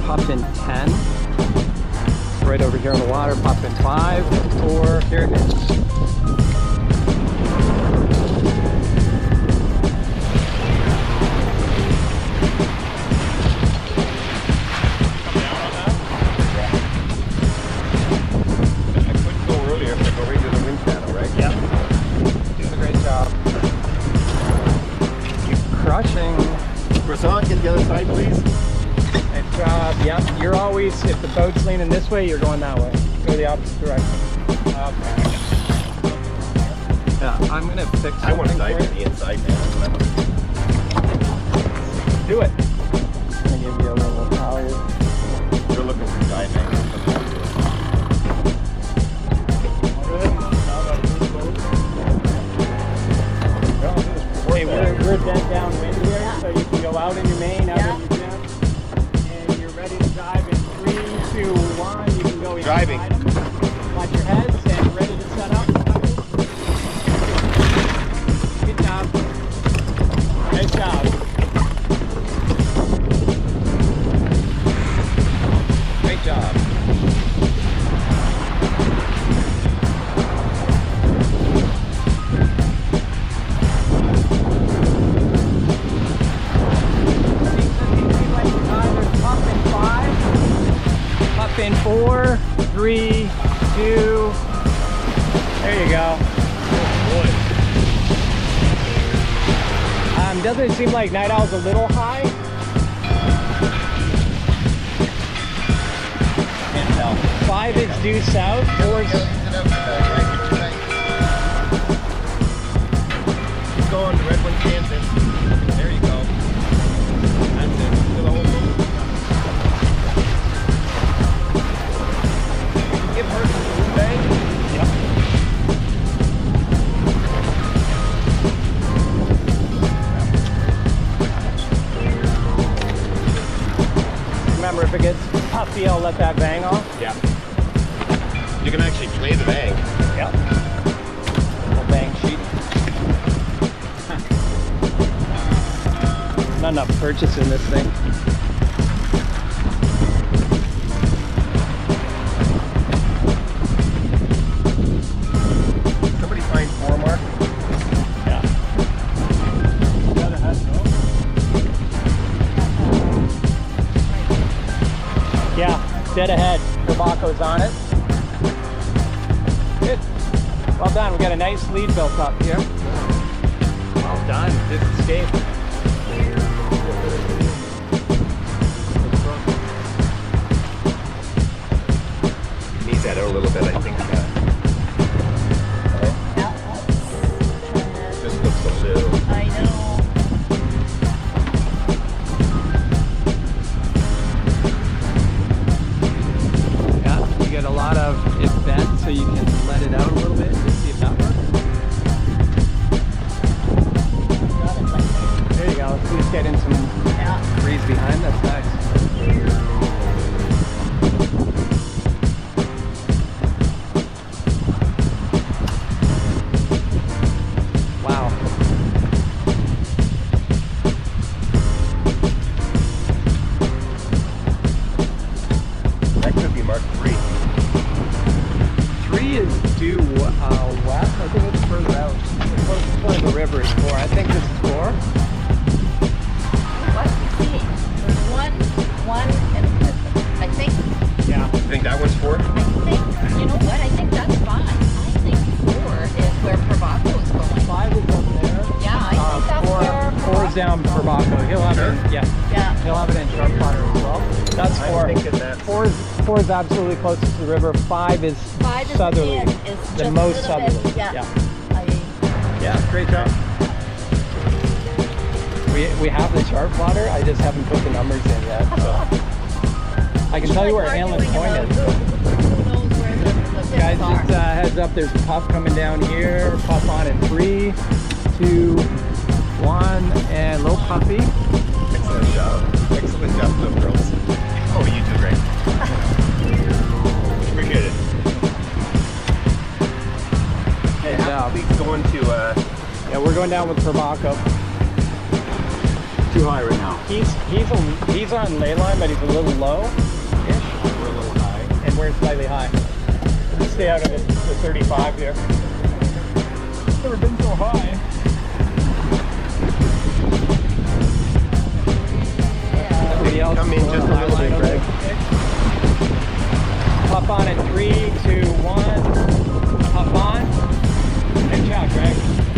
puff in 10. Right over here on the water, puff in 5, 4, here it is. Croissant, get the other side, please. It's, yeah, you're always, if the boat's leaning this way, you're going that way. Go the opposite direction. Okay. Yeah, I'm going to fix something. I want to dive in the inside, man. Do it. I'm going to give you a little power. You're looking for diving. Hey, we're dead downwind here, so you can go out in your main, out in your jib, and you're ready to dive in 3, 2, 1. You can go in. Driving. Watch your heads and ready to set up. Good job. Nice job. Great job. In 4, 3, 2. There you go. Doesn't it seem like Night Owl's a little high? Can't tell. 5 is due south. 4 is Keep going. The red one's dancing. There you go. That's it. To the whole boat. Give her some bang. Yep. Remember, if it gets puffy, I'll let that bang off. Yeah. You can actually play the bang. Yep. Little bang sheet. Not enough purchase in this thing. Dead ahead, Turbaco's on it. Good. Well done, we got a nice lead built up here. Well done, this escape. Needs that out a little bit, I think. Just looks a little. I know. A lot of it bent, so you can let it out a little bit and just see if that works. There you go. Let's just get in some breeze behind. That's nice. Wow. That could be Mark 3. 3 is due west. I think it's further out. It's further the river is 4. I think this is 4. What? See, there's one, and I think. Yeah. You think that one's 4? I think. You know what? I think that's fine. I think 4 is where Turbaco is going. 5 is up there. Yeah, I think that's where. 4 is down Turbaco. He'll have it. Yeah. Yeah. He'll have it in Sharp Water as well. That's 4. I'm thinking that's 4 is absolutely closest to the river. 5 is southerly. It's the just most a little southerly. bit, yeah. Yeah, great job. We have the Sharp Water. I just haven't put the numbers in yet. So. I can tell you where Anlin Point is. Who knows where the Guys, just heads up. There's a puff coming down here. Puff on in 3, 2, 1, and low puffy. excellent job. Excellent job, little girls. Oh, you do great. Appreciate it. Hey, how are we going to yeah, we're going down with Turbaco. Too high right now. He's on ley line, but he's a little low. We're a little high. And we're slightly high. Let's stay out of the 35 here. Never been so high. Everybody else Come in just a little bit, Greg. Hop on in 3, 2, 1. Hop on. And ciao, Greg.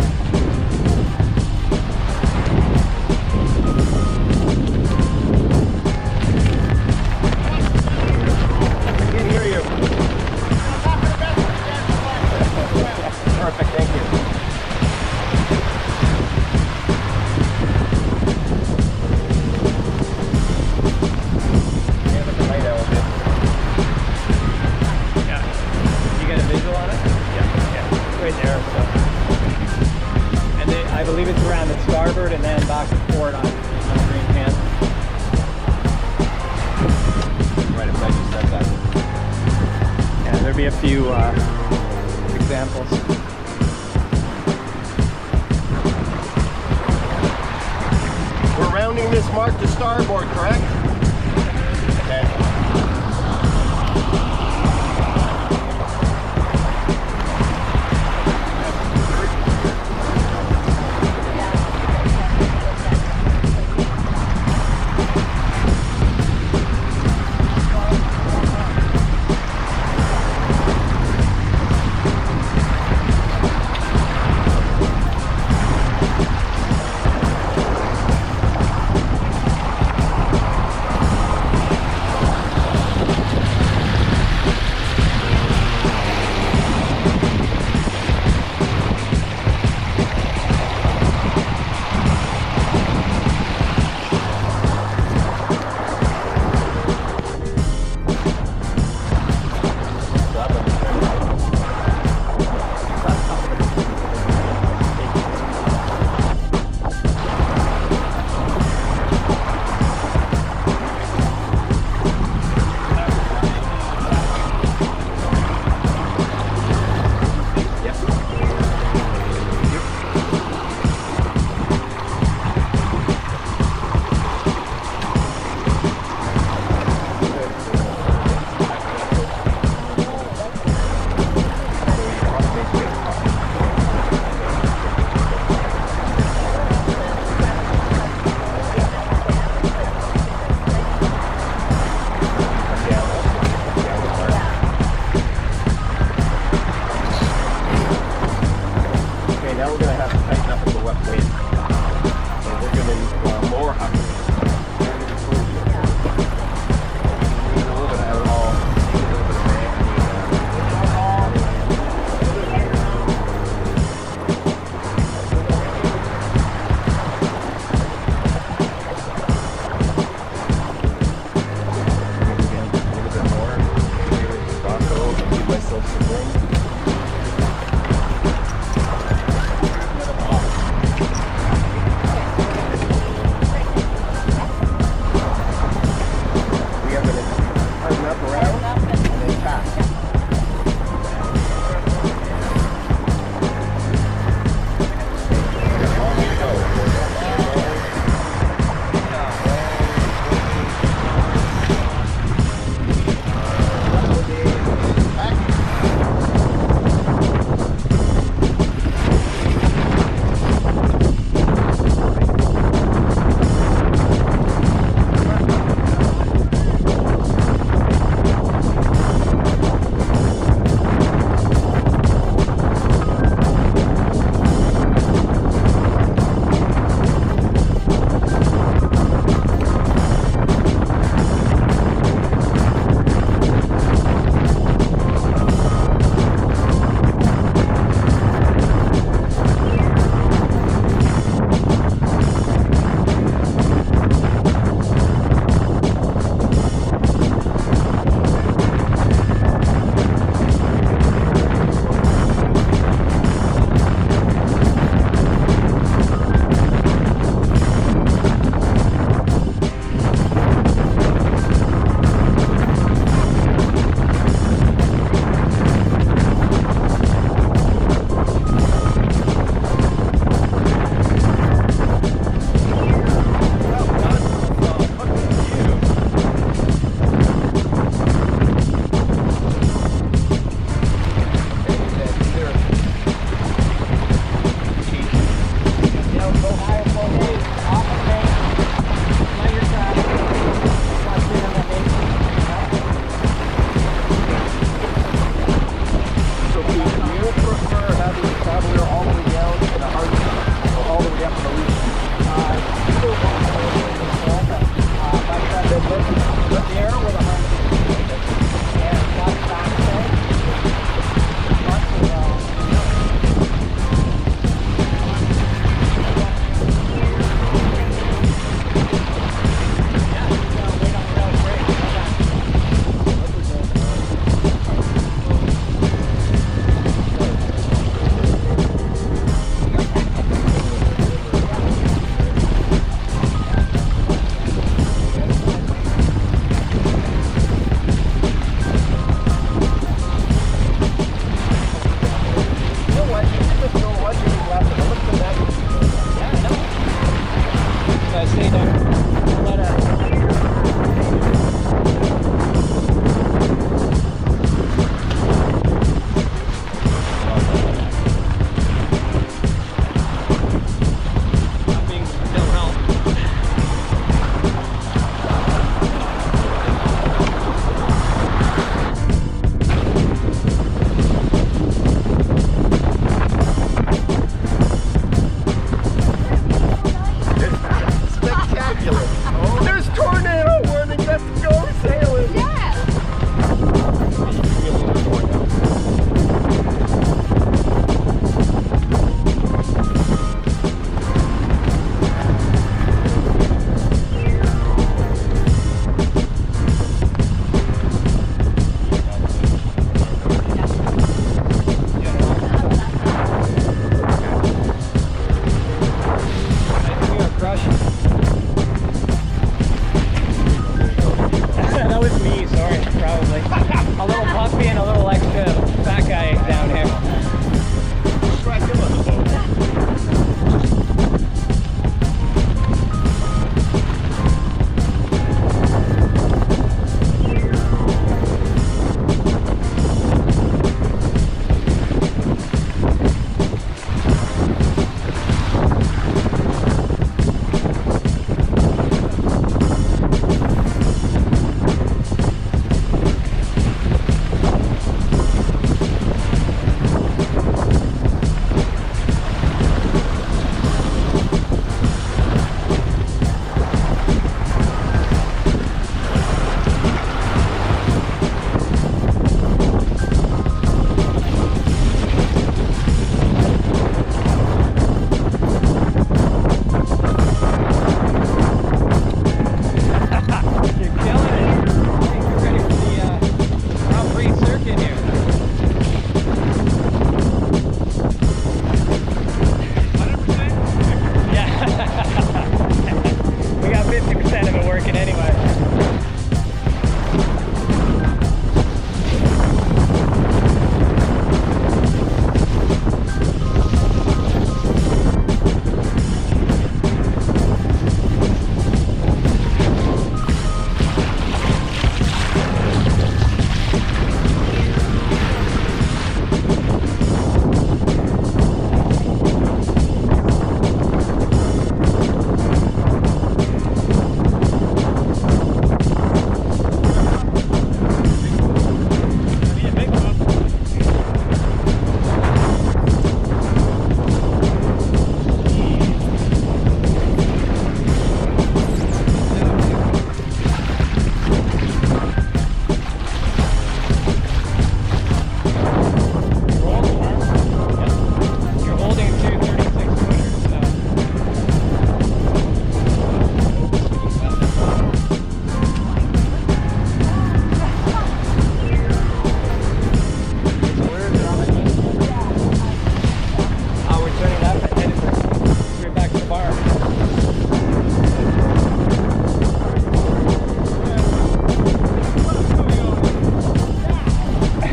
I can hear you. Perfect, thank you. Yeah, with the light element. Yeah. You get a visual on it? Yeah. Right there. So. And I believe it's around the starboard and then back and forward on the green can. Right if I just said that. Yeah, there'll be a few examples. We're rounding this mark to starboard, correct? Okay.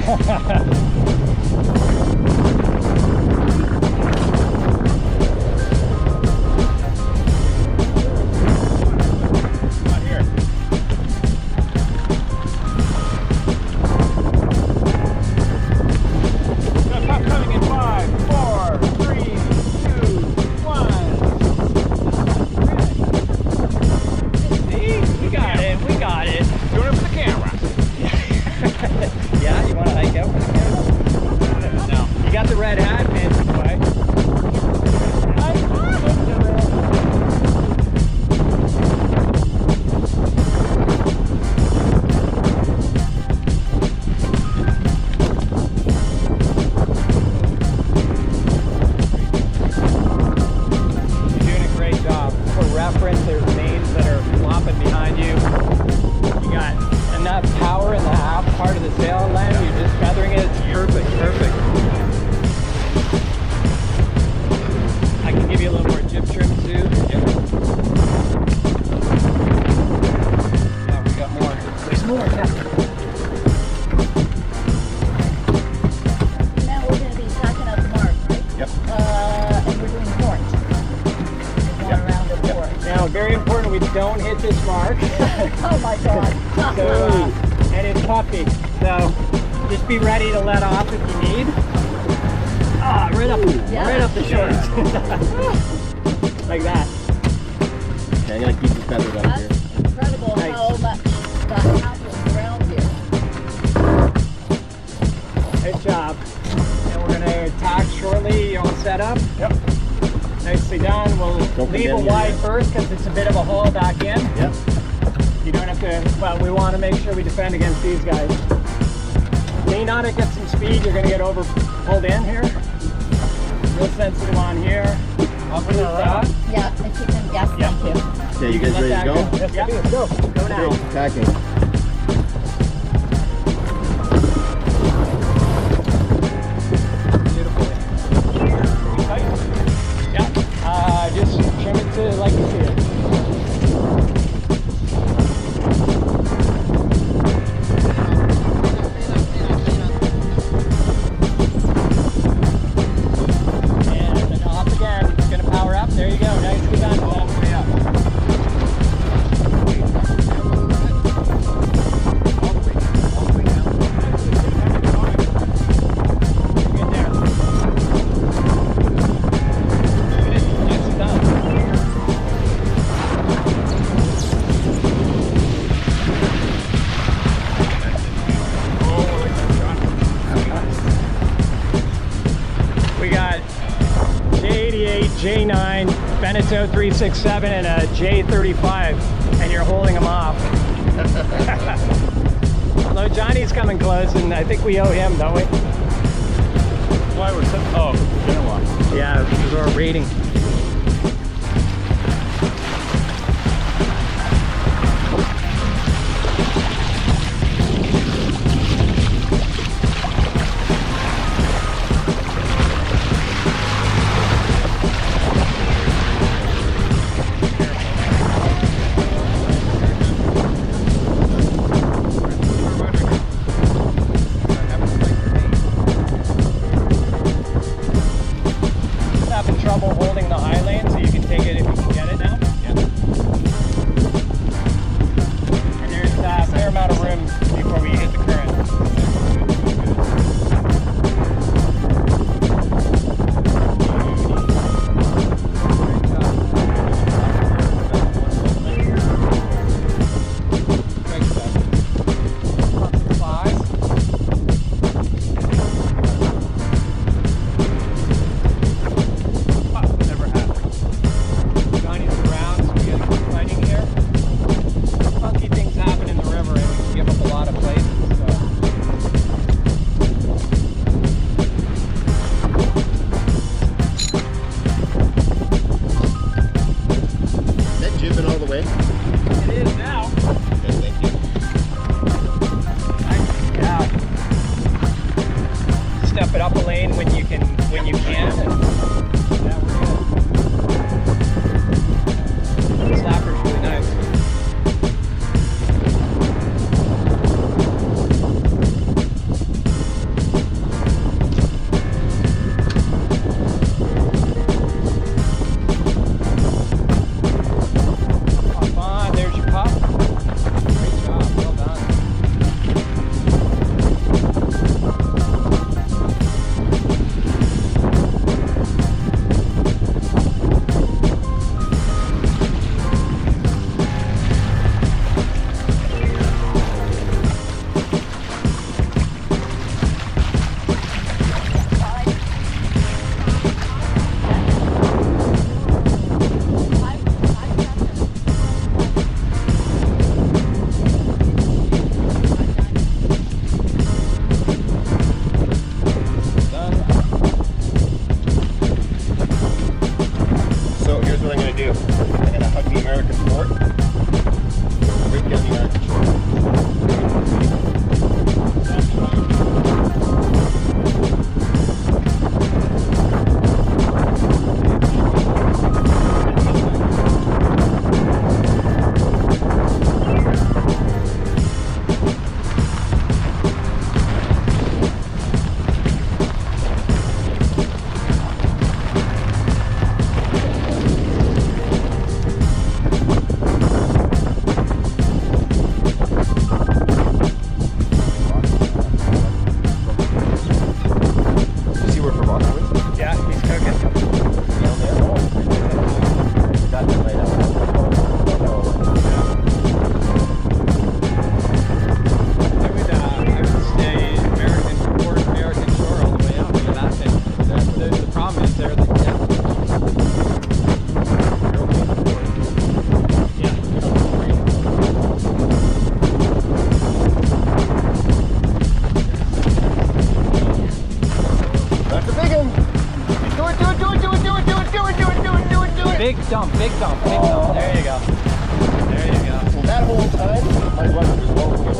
Very important we don't hit this mark. Oh my God. And it's puffy. So just be ready to let off if you need. Ah, right up the shoulders. Like that. Okay, I'm gonna keep this feathered up here. That's incredible how much that happens around here. Good job. And we're gonna attack shortly. You all set up? Yep. Nicely done. We'll leave it wide first because it's a bit of a hole back in. Yep. You don't have to, but we want to make sure we defend against these guys. Lean on it, get some speed. You're going to get over pulled in here. Real sensitive on here. Up and up. Yeah, and keep them gas. Yep. Thank you. Okay, you guys ready to go? Yes, yep. Let's go. Go now. Okay, attacking. Just trim it to like you see it. And then off again. It's going to power up. There you go. Nicely done. All the way up. J9, Beneteau 367, and a J35, and you're holding them off. Although Johnny's coming close, and I think we owe him, don't we? Why we're sitting? Oh, dinner walk. Yeah, because we're rating. dump, big dump, big dump. There you go. There you go. Well, that whole time, my brother was walking.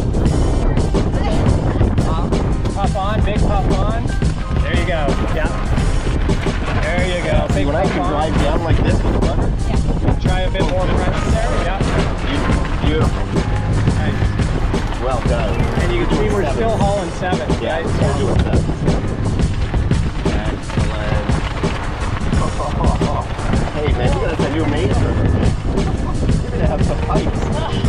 Puff on, big puff on. There you go. Yeah. There you go. Big When I puff can on. drive down like this with a rudder. Try a bit more pressure there. Yeah. Beautiful. Nice. Well done. And you can see we're still hauling 7. Yeah, Right? we're doing that. Excellent. Hey man, you gotta send you a main server. You're gonna have some pipes.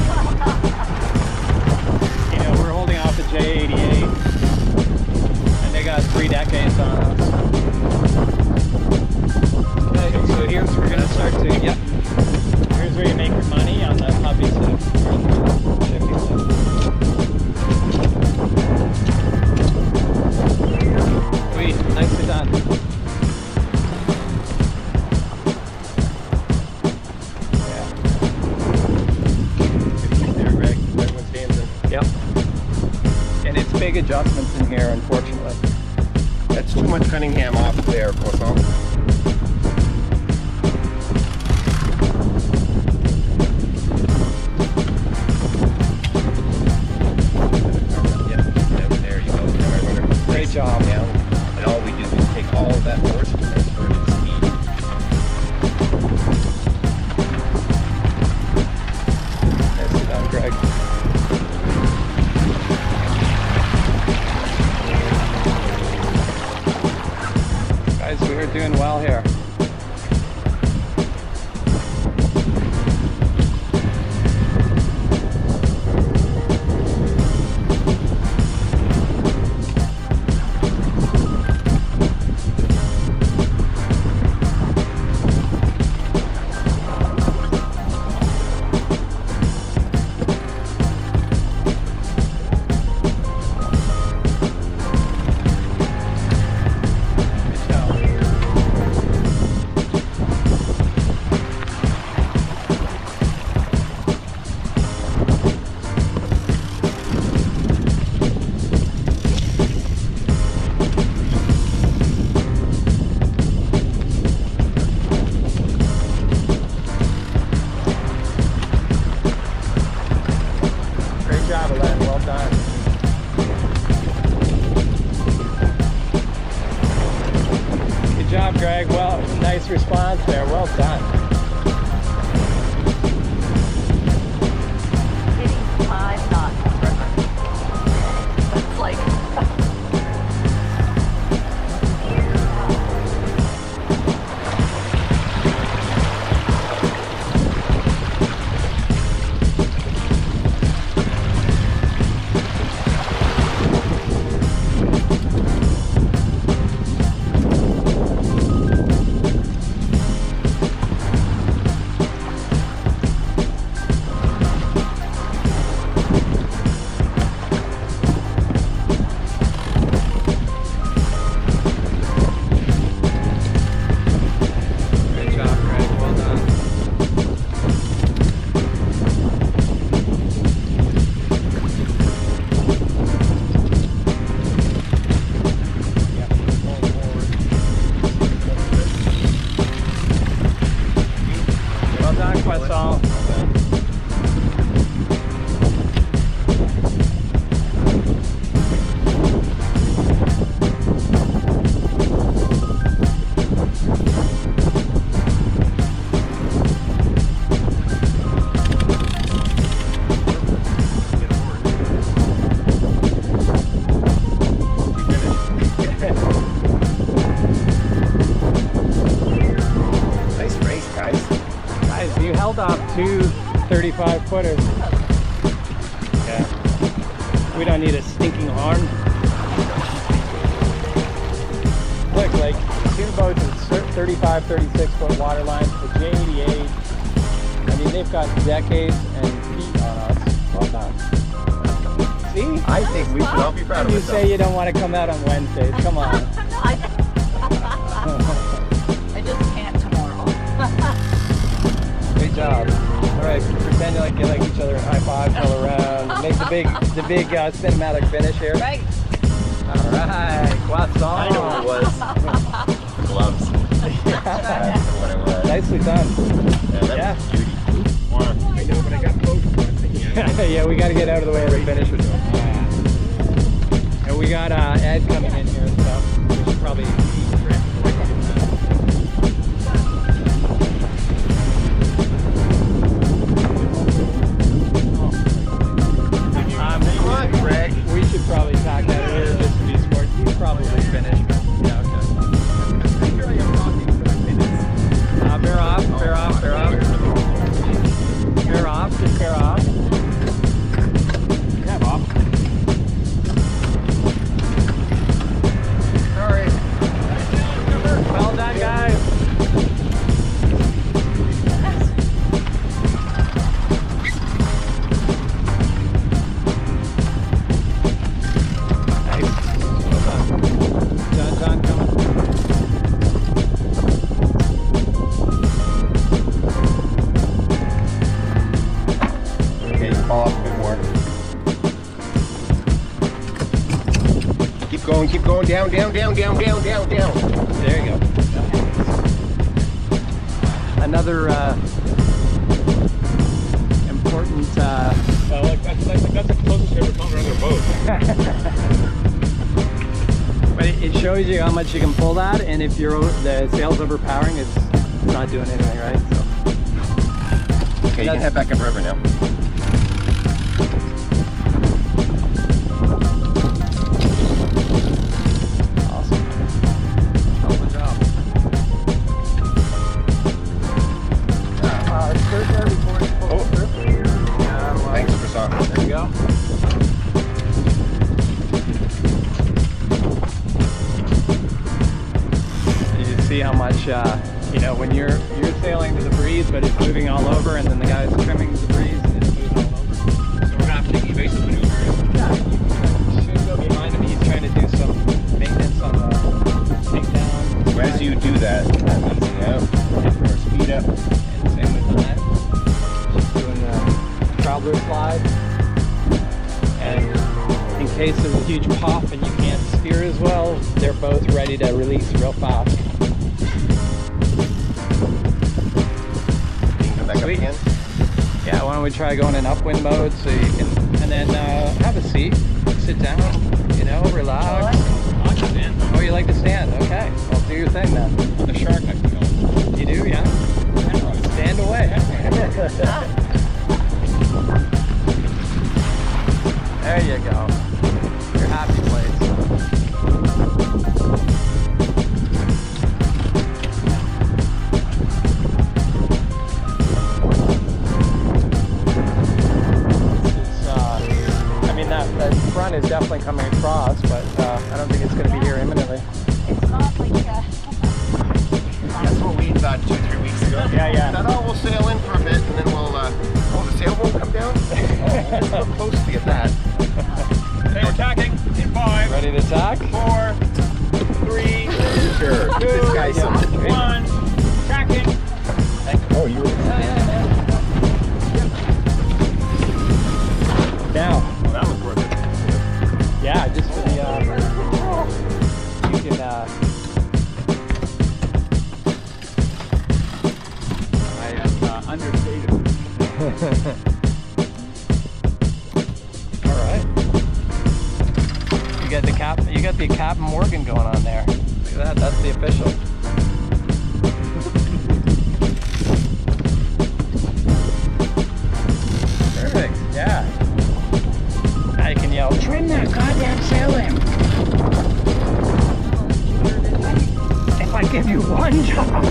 You know, we're holding off the J88, and they got 3 decades on us. Okay, so here's we're gonna start to. Yep. Here's where you make your money on the puppies. Sweet, nicely done. There, Greg. Everyone's dancing. Yep. And it's big adjustments in here, unfortunately. That's too much Cunningham off there, Croissant. There you go. Great job. Down. And all we do is take all of that force and transfer it to speed. Nicely done, Greg. Guys, we are doing well here. Great job, Elaine. Well done. Good job, Greg. Well, nice response there. Well done. Hitting 5 knots in the river. That's like. Great job, Greg. Well done. Yeah, going forward. Well done, Quetzal. Nice race, guys. Guys, you held off 2 35-footers. Yeah. We don't need a stinking horn. Look, like 2 boats at 35, 36-foot water lines. The J88. I mean, they've got decades and feet on us. Well done. See? I think we should all be proud of You ourselves. say you don't want to come out on Wednesdays. Come on. I just can't tomorrow. Great job. All right, pretend like you like each other and high fives all around. Make the big cinematic finish here. Right. All right, Quetzal. I know what it was. Gloves. That's what it was. Nicely done. Yeah. I know, but I got both. Yeah, we got to get out of the way of the finish. And we got Ed coming in here and stuff. We should probably Come on, Greg. we should probably tack that here just to be smart. He's probably finished. Yeah, okay. Bear off, bear off, bear off. Bear off, just bear off. Yeah, Bob. Sorry. Well done, guys. Nice. Well done. John coming. Okay, you fall off a bit more. Keep going, down, down, down, down, down, down, down. There you go. Another important. That's the closest we ever come around their boat. But it shows you how much you can pull that, and if the sail's overpowering, it's not doing anything, right? So. Okay, you can head back upriver now. Awesome. Hell of a job. Skirt there before you pull it through. Thanks, Croissant. There you go. You see how much, you know, when you're sailing to the breeze, but it's moving all over, and then the guy's trimming the breeze, and it's moving all over. So we're gonna have to take evasive maneuvers. Yeah, you should go behind him. He's trying to do some maintenance on the takedown. So as you do that, easing out, or speed up. And same with the net. Just doing the traveler slide. And in case there's a huge pop and you can't steer as well, they're both ready to release real fast. You can come back up Sweet. again. Yeah, why don't we try going in upwind mode so you can, and then have a seat, sit down, you know, relax. I can stand. Oh, you like to stand? Okay, well, do your thing then. On the shark, I can go. You do, yeah? Stand away. There you go. Your happy place. I mean, that front is definitely coming across, but I don't think it's going to be here imminently. It's not like That's what we thought 2-3 weeks ago. Yeah. Thought, oh, we'll sail in for a bit, and then we'll, oh, the sail won't come down? It's so close to get that. Okay, we're tacking in 5, Ready to tack? 4, 3, Sure. This guy's so much. 1, tacking. Oh, you were. Now. Well, that was worth it. Yeah, just for the, you can, I am understated. all right. You got the Captain Morgan going on there. Look at that, that's the official. Perfect, yeah. Now you can yell, trim that goddamn sailing. If I give you one job.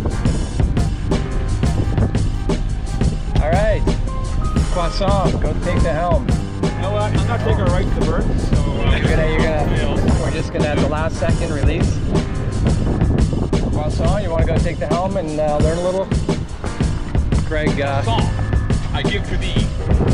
All right, Croissant, go take the helm. You know what? I'm not taking a right to the berth, so We're just gonna at the last second release. Croissant, you wanna go take the helm and learn a little? Greg, song I give to thee.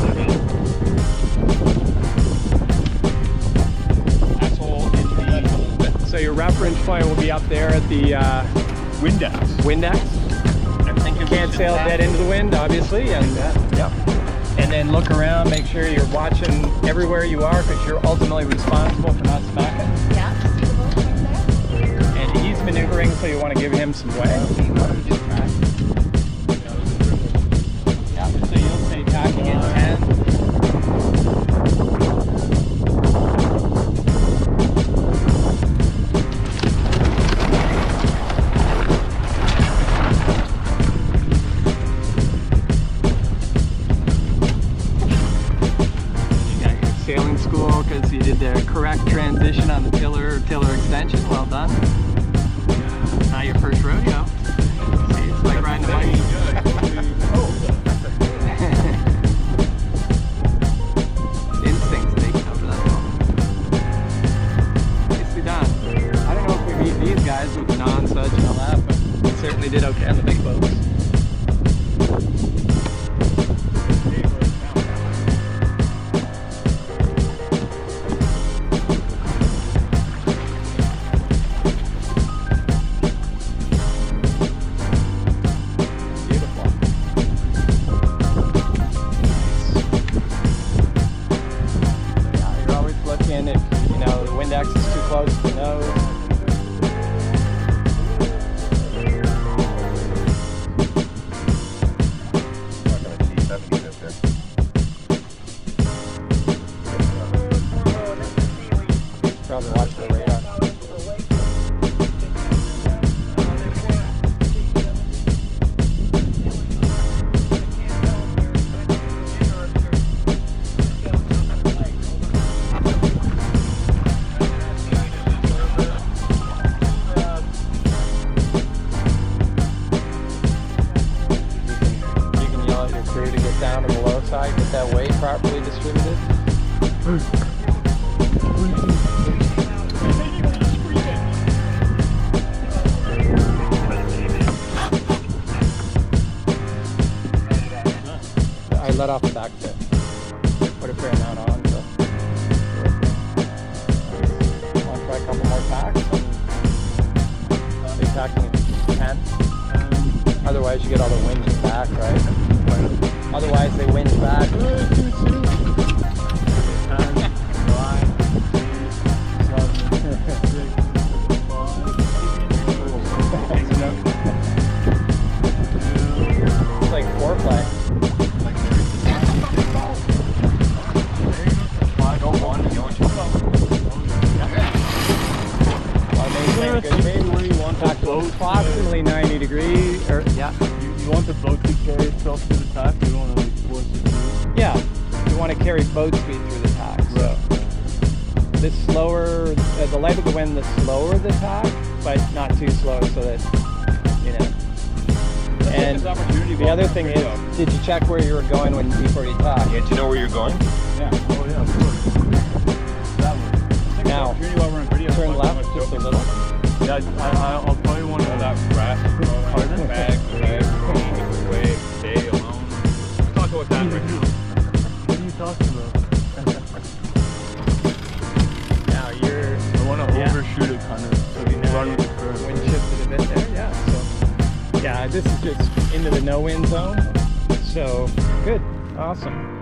Asshole into the so your reference point will be up there at the Windex. Windex. You can't sail dead into the wind, obviously, and Yep. and then look around, make sure you're watching everywhere you are, because you're ultimately responsible for not smacking. yeah, see the boat right there? And he's maneuvering, so you want to give him some way. Tiller extension, well done. Not your first rodeo. See, it's like riding a bike. Instinct's taking over that moment. Nicely done. I don't know if we beat these guys with the non-such and all that, but we certainly did okay on the big boats. If you know the wind axis is too close to the nose. Not gonna see 70 this there. Probably watch the radar. To get down to the low side, get that weight properly distributed. I let off the back tip. Put a fair amount on. So. Want to try a couple more tacks? Big tacking 10. Otherwise, you get all the winds back, right? Otherwise, they wind back. It's like foreplay. Approximately 90 degrees, or yeah. You want the boat to carry itself through the tack? You don't want to like force it through? Yeah, you want to carry boat speed through the tack. So the slower, the lighter the wind, the slower the tack, but not too slow, so that you know. And the other thing is, did you check where you were going when before you tacked? Yeah, do you know where you're going? Yeah. Oh yeah, of course. That way. Now, turn left just a little. Yeah, I'll probably want to that rat. Pardon? Bag, way, stay alone. We'll talk about that right now. What are you talking about? Now you're. I want to overshoot it kind of. So you run with the curve. Wind shifted a bit there, yeah. So yeah, this is just into the no wind zone. So good, awesome.